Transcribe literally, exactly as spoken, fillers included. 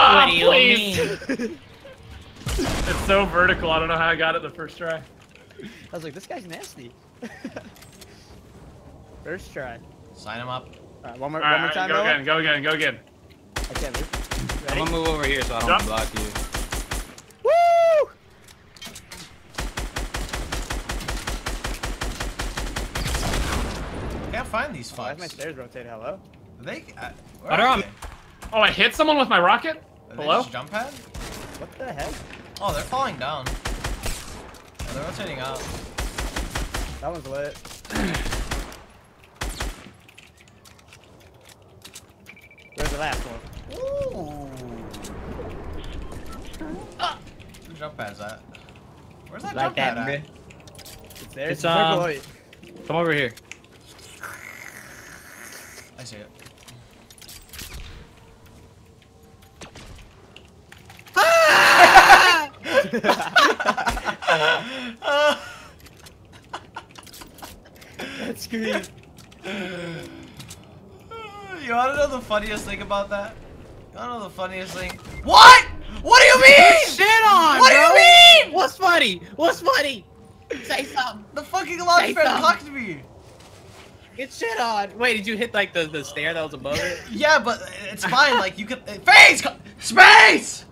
Ah, what do you please. mean? It's so vertical. I don't know how I got it the first try. I was like, this guy's nasty. First try. Sign him up. All right, one more, All one right, more all right, time, go Noah. again, go again, go again. I can't move. I'm Ready? gonna move over here so I don't Jump. block you. Woo! I can't find these Why is my fucks. stairs rotated? Hello? Are they? Uh, where Oh, they're are on they? me. Oh, I hit someone with my rocket? Are they Hello? just jump pad? What the heck? Oh, they're falling down. Yeah, they're rotating out. That one's lit. Where's the last one? Ooh. Ah. Where's jump pads at? Where's that Like jump that, pad nigga. at? It's there. It's, It's um. um, Come over here. I see it. That's scream. You wanna know the funniest thing about that? You wanna know the funniest thing? What? What do you mean? Shit on, What do bro. you mean? What's funny? What's funny? Say something. The fucking launch Say pad something. talked to me. Get shit on. Wait, did you hit like the, the stair that was above it? Yeah, but it's fine. Like you could. Face! Space!